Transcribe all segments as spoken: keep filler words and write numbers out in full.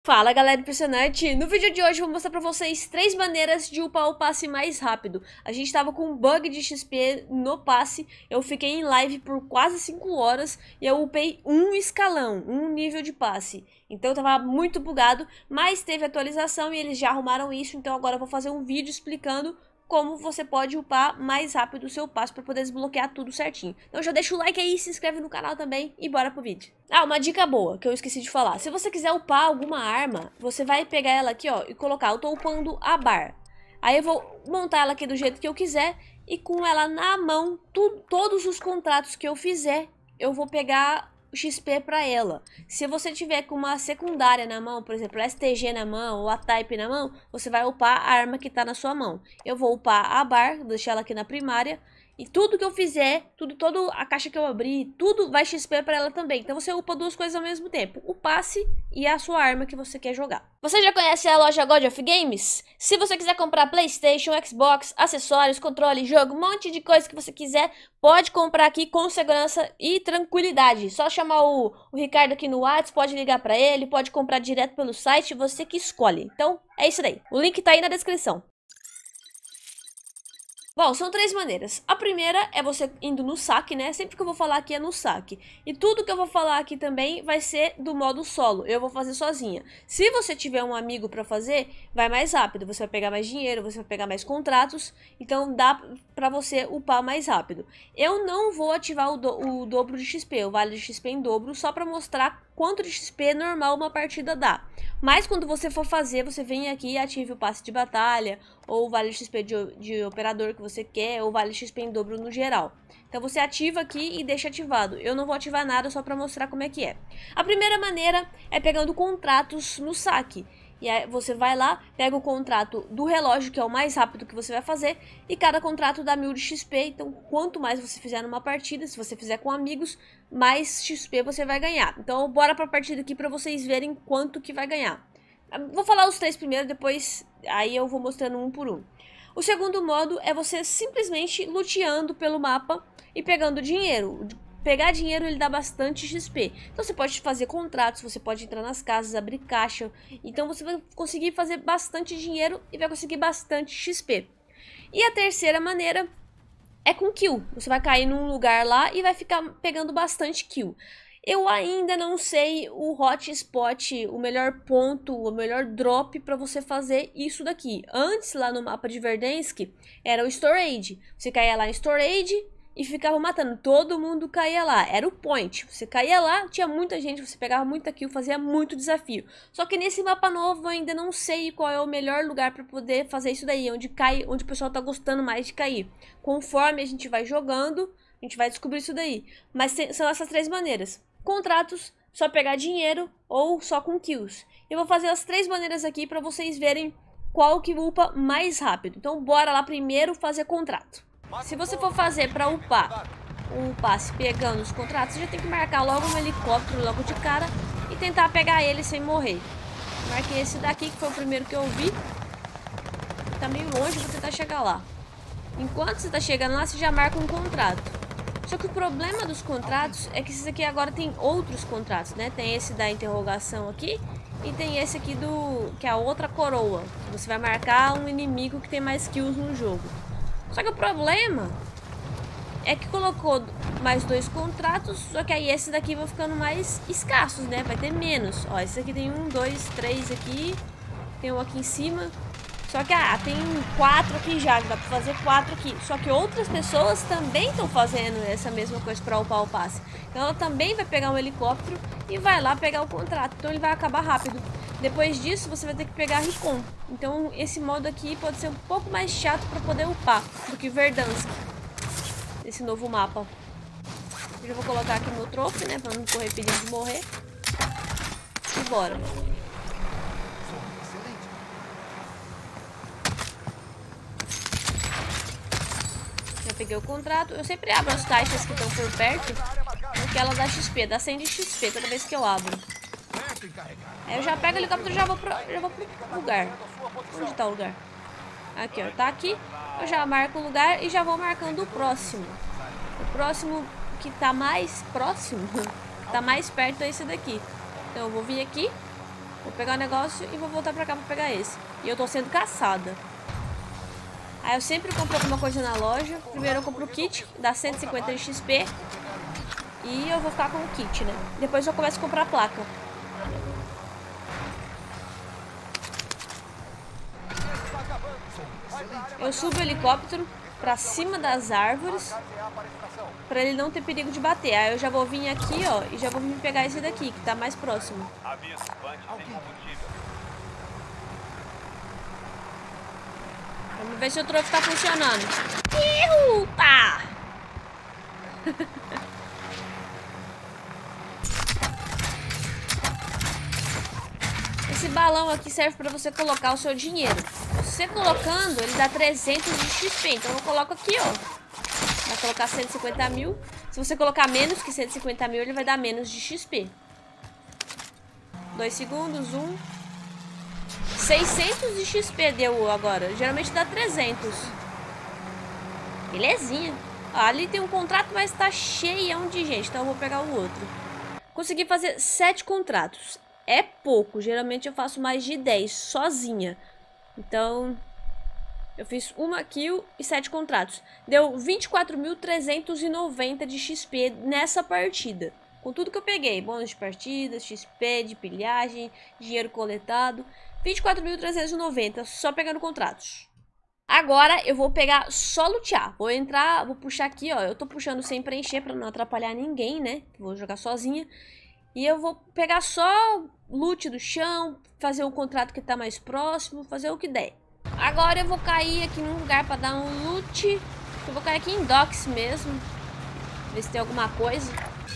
Fala galera impressionante, no vídeo de hoje eu vou mostrar pra vocês três maneiras de upar o passe mais rápido. A gente tava com um bug de X P no passe, eu fiquei em live por quase cinco horas e eu upei um escalão, um nível de passe. Então tava muito bugado, mas teve atualização e eles já arrumaram isso, então agora eu vou fazer um vídeo explicando como você pode upar mais rápido o seu passe para poder desbloquear tudo certinho. Então já deixa o like aí, se inscreve no canal também e bora pro vídeo. Ah, uma dica boa que eu esqueci de falar. Se você quiser upar alguma arma, você vai pegar ela aqui, ó, e colocar, eu tô upando a bar. Aí eu vou montar ela aqui do jeito que eu quiser e com ela na mão, tu, todos os contratos que eu fizer, eu vou pegar X P pra ela. Se você tiver com uma secundária na mão, por exemplo, a S T G na mão ou a Type na mão, você vai upar a arma que tá na sua mão. Eu vou upar a bar, vou deixar ela aqui na primária. E tudo que eu fizer, tudo, toda a caixa que eu abrir, tudo vai X P pra ela também. Então você upa duas coisas ao mesmo tempo. O passe e a sua arma que você quer jogar. Você já conhece a loja God of Games? Se você quiser comprar PlayStation, Xbox, acessórios, controle, jogo, um monte de coisa que você quiser, pode comprar aqui com segurança e tranquilidade. Só chamar o, o Ricardo aqui no WhatsApp, pode ligar pra ele, pode comprar direto pelo site, você que escolhe. Então é isso daí. O link tá aí na descrição. Bom, são três maneiras. A primeira é você indo no saque, né? Sempre que eu vou falar aqui é no saque. E tudo que eu vou falar aqui também vai ser do modo solo. Eu vou fazer sozinha. Se você tiver um amigo pra fazer, vai mais rápido. Você vai pegar mais dinheiro, você vai pegar mais contratos. Então dá pra você upar mais rápido. Eu não vou ativar o, do, o dobro de X P, o vale de X P em dobro, só pra mostrar quanto de X P normal uma partida dá. Mas quando você for fazer, você vem aqui e ative o passe de batalha, ou o vale X P de, de operador que você quer, ou vale X P em dobro no geral. Então você ativa aqui e deixa ativado. Eu não vou ativar nada só para mostrar como é que é. A primeira maneira é pegando contratos no saque. E aí você vai lá, pega o contrato do relógio, que é o mais rápido que você vai fazer, e cada contrato dá mil de X P, então quanto mais você fizer numa partida, se você fizer com amigos, mais X P você vai ganhar. Então bora pra partida aqui pra vocês verem quanto que vai ganhar. Vou falar os três primeiro, depois aí eu vou mostrando um por um. O segundo modo é você simplesmente luteando pelo mapa e pegando dinheiro. Pegar dinheiro ele dá bastante X P. Então você pode fazer contratos, você pode entrar nas casas, abrir caixa. Então você vai conseguir fazer bastante dinheiro e vai conseguir bastante X P. E a terceira maneira é com kill. Você vai cair num lugar lá e vai ficar pegando bastante kill. Eu ainda não sei o hotspot, o melhor ponto, o melhor drop para você fazer isso daqui. Antes, lá no mapa de Verdansk, era o Storage. Você caía lá em Storage e ficava matando. Todo mundo caía lá. Era o point. Você caía lá, tinha muita gente, você pegava muita kill, fazia muito desafio. Só que nesse mapa novo eu ainda não sei qual é o melhor lugar para poder fazer isso daí. Onde cai, onde o pessoal tá gostando mais de cair. Conforme a gente vai jogando, a gente vai descobrir isso daí. Mas tem, são essas três maneiras. Contratos, só pegar dinheiro ou só com kills. Eu vou fazer as três maneiras aqui para vocês verem qual que upa mais rápido. Então bora lá primeiro fazer contrato. Se você for fazer para upar o passe pegando os contratos, você já tem que marcar logo um helicóptero logo de cara e tentar pegar ele sem morrer. Marquei esse daqui que foi o primeiro que eu vi. Tá meio longe, vou tentar chegar lá. Enquanto você tá chegando lá, você já marca um contrato. Só que o problema dos contratos é que esses aqui agora tem outros contratos, né? Tem esse da interrogação aqui e tem esse aqui do que é a outra coroa. Você vai marcar um inimigo que tem mais kills no jogo. Só que o problema é que colocou mais dois contratos, só que aí esses daqui vão ficando mais escassos, né? Vai ter menos. Ó, esse aqui tem um, dois, três aqui. Tem um aqui em cima. Só que, ah, tem quatro aqui já, dá pra fazer quatro aqui. Só que outras pessoas também estão fazendo essa mesma coisa pra upar o passe. Então ela também vai pegar um helicóptero e vai lá pegar o contrato. Então ele vai acabar rápido. Depois disso, você vai ter que pegar Recon. Então esse modo aqui pode ser um pouco mais chato pra poder upar do que Verdansk. Esse novo mapa. Eu já vou colocar aqui meu trofe, né, pra não correr perigo de morrer. E bora. Peguei o contrato. Eu sempre abro as caixas que estão por perto, porque ela dá X P, dá cem de X P toda vez que eu abro. Aí eu já pego o helicóptero e já vou pro, já vou pro lugar. Onde tá o lugar? Aqui, ó. Tá aqui. Eu já marco o lugar e já vou marcando o próximo. O próximo que tá mais próximo, tá mais perto é esse daqui. Então eu vou vir aqui Vou pegar o negócio e vou voltar pra cá pra pegar esse. E eu tô sendo caçada. Aí eu sempre compro alguma coisa na loja. Primeiro eu compro o kit, dá cento e cinquenta de X P. E eu vou ficar com o kit, né? Depois eu começo a comprar a placa. Eu subo o helicóptero pra cima das árvores, pra ele não ter perigo de bater. Aí eu já vou vir aqui, ó, e já vou vir pegar esse daqui, que tá mais próximo. Vamos ver se o troféu tá funcionando. Ihu, tá! Esse balão aqui serve pra você colocar o seu dinheiro. Você colocando, ele dá trezentos de X P. Então eu coloco aqui, ó. Vai colocar cento e cinquenta mil. Se você colocar menos que cento e cinquenta mil, ele vai dar menos de X P. Dois segundos, um. seiscentos de X P deu agora. Geralmente dá trezentos. Belezinha. Ó, ali tem um contrato, mas tá cheião de gente. Então eu vou pegar o outro. Consegui fazer sete contratos. É pouco. Geralmente eu faço mais de dez sozinha. Então, eu fiz uma kill e sete contratos. Deu vinte e quatro mil trezentos e noventa de X P nessa partida. Com tudo que eu peguei. Bônus de partida, X P, de pilhagem, dinheiro coletado. vinte e quatro mil trezentos e noventa só pegando contratos. Agora eu vou pegar só lutear. Vou entrar, vou puxar aqui, ó. Eu tô puxando sem preencher pra não atrapalhar ninguém, né? Vou jogar sozinha. E eu vou pegar só loot do chão, fazer um contrato que tá mais próximo, fazer o que der. Agora eu vou cair aqui num lugar pra dar um loot. Eu vou cair aqui em docks mesmo. Ver se tem alguma coisa.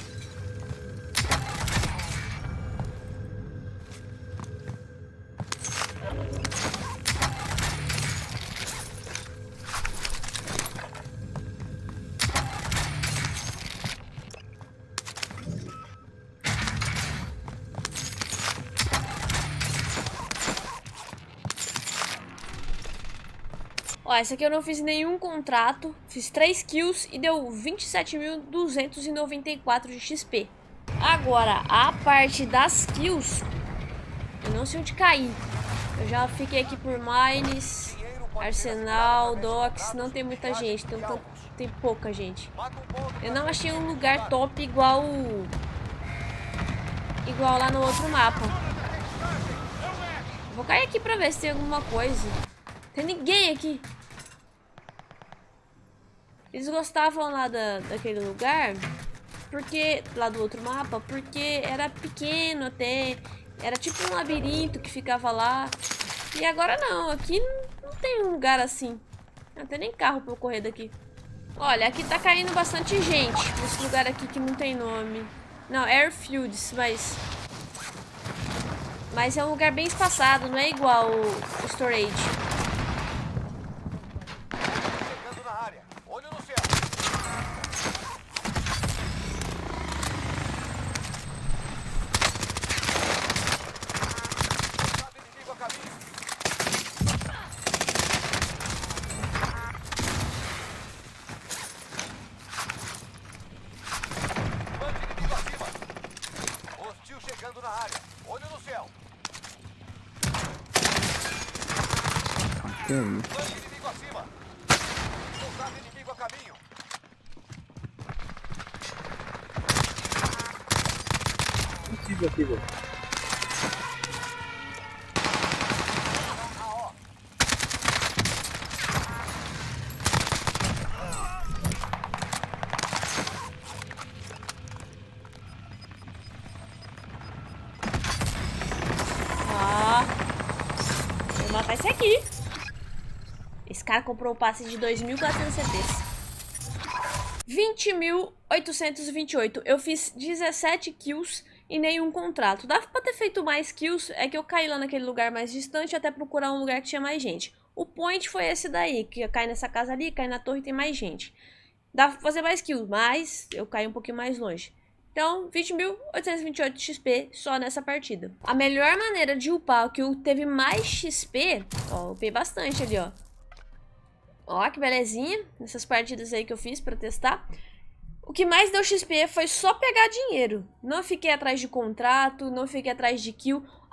Ó, essa aqui eu não fiz nenhum contrato. Fiz três kills e deu vinte e sete mil duzentos e noventa e quatro de X P. Agora, a parte das kills, eu não sei onde cair. Eu já fiquei aqui por Mines, Arsenal, Docks. Não tem muita gente, então tem pouca gente. Eu não achei um lugar top igual Igual lá no outro mapa. Vou cair aqui pra ver se tem alguma coisa. Tem ninguém aqui. Eles gostavam lá da, daquele lugar, porque lá do outro mapa, porque era pequeno até, era tipo um labirinto que ficava lá. E agora não, aqui não, não tem um lugar assim. Não tem nem carro pra eu correr daqui. Olha, aqui tá caindo bastante gente nesse lugar aqui que não tem nome. Não, Airfields, mas mas é um lugar bem espaçado, não é igual o, o Storage. Que é isso? Inimigo acima. Soldado inimigo a caminho. Possível aqui, velho. Ah, vou matar esse aqui. Esse cara comprou o passe de dois mil e quatrocentos C Ps. vinte mil oitocentos e vinte e oito. Eu fiz dezessete kills e nenhum contrato. Dava pra ter feito mais kills, é que eu caí lá naquele lugar mais distante até procurar um lugar que tinha mais gente. O point foi esse daí, que cai nessa casa ali, cai na torre e tem mais gente. Dava pra fazer mais kills, mas eu caí um pouquinho mais longe. Então, vinte mil oitocentos e vinte e oito X P só nessa partida. A melhor maneira de upar o que teve mais X P, ó, upei bastante ali, ó. Ó, que belezinha, nessas partidas aí que eu fiz pra testar. O que mais deu X P foi só pegar dinheiro. Não fiquei atrás de contrato, não fiquei atrás de kill.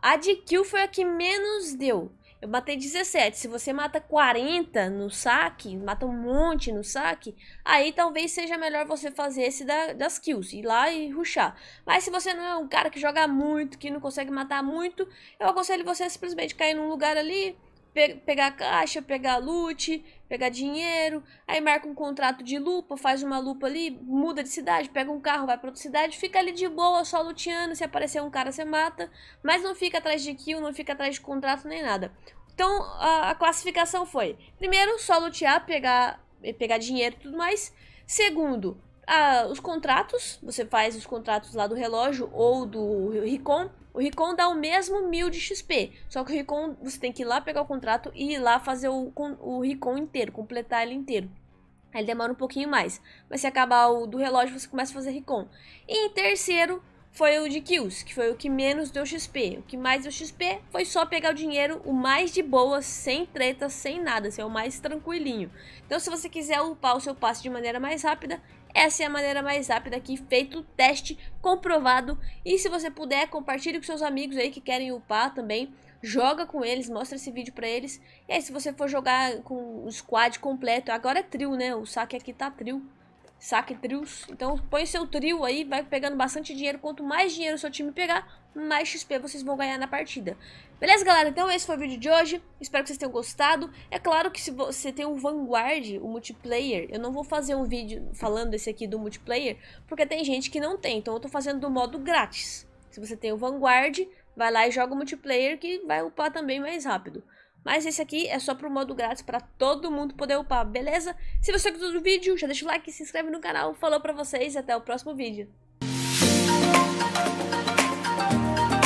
A de kill foi a que menos deu. Eu matei dezessete. Se você mata quarenta no saque, mata um monte no saque, aí talvez seja melhor você fazer esse da, das kills, ir lá e rushar. Mas se você não é um cara que joga muito, que não consegue matar muito, eu aconselho você simplesmente cair num lugar ali, pe pegar a caixa, pegar loot, pegar dinheiro, aí marca um contrato de lupa, faz uma lupa ali, muda de cidade, pega um carro, vai pra outra cidade, fica ali de boa, só luteando, se aparecer um cara você mata, mas não fica atrás de kill, não fica atrás de contrato nem nada. Então a, a classificação foi, primeiro, só lutear, pegar, pegar dinheiro e tudo mais. Segundo, a, os contratos, você faz os contratos lá do relógio ou do Recon. O Recon dá o mesmo mil de X P, só que o Recon você tem que ir lá pegar o contrato e ir lá fazer o, o Recon inteiro, completar ele inteiro. Aí ele demora um pouquinho mais, mas se acabar o do relógio você começa a fazer Recon. E em terceiro foi o de kills, que foi o que menos deu X P. O que mais deu X P foi só pegar o dinheiro, o mais de boa, sem treta, sem nada, assim, é o mais tranquilinho. Então se você quiser upar o seu passe de maneira mais rápida, essa é a maneira mais rápida aqui, feito o teste, comprovado. E se você puder, compartilhe com seus amigos aí que querem upar também. Joga com eles, mostra esse vídeo pra eles. E aí se você for jogar com o squad completo, agora é trio, né? O saque aqui tá trio. Saque trios. Então põe seu trio aí, vai pegando bastante dinheiro. Quanto mais dinheiro o seu time pegar, mais X P vocês vão ganhar na partida. Beleza, galera? Então esse foi o vídeo de hoje. Espero que vocês tenham gostado. É claro que se você tem o Vanguard, o multiplayer, eu não vou fazer um vídeo falando desse aqui do multiplayer, porque tem gente que não tem. Então eu tô fazendo do modo grátis. Se você tem o Vanguard, vai lá e joga o multiplayer que vai upar também mais rápido. Mas esse aqui é só pro modo grátis, pra todo mundo poder upar, beleza? Se você gostou do vídeo, já deixa o like, se inscreve no canal. Falou pra vocês e até o próximo vídeo.